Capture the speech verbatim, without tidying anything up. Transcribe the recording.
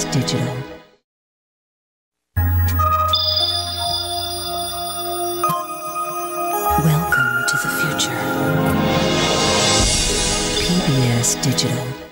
Digital. Welcome to the future. P B S Digital.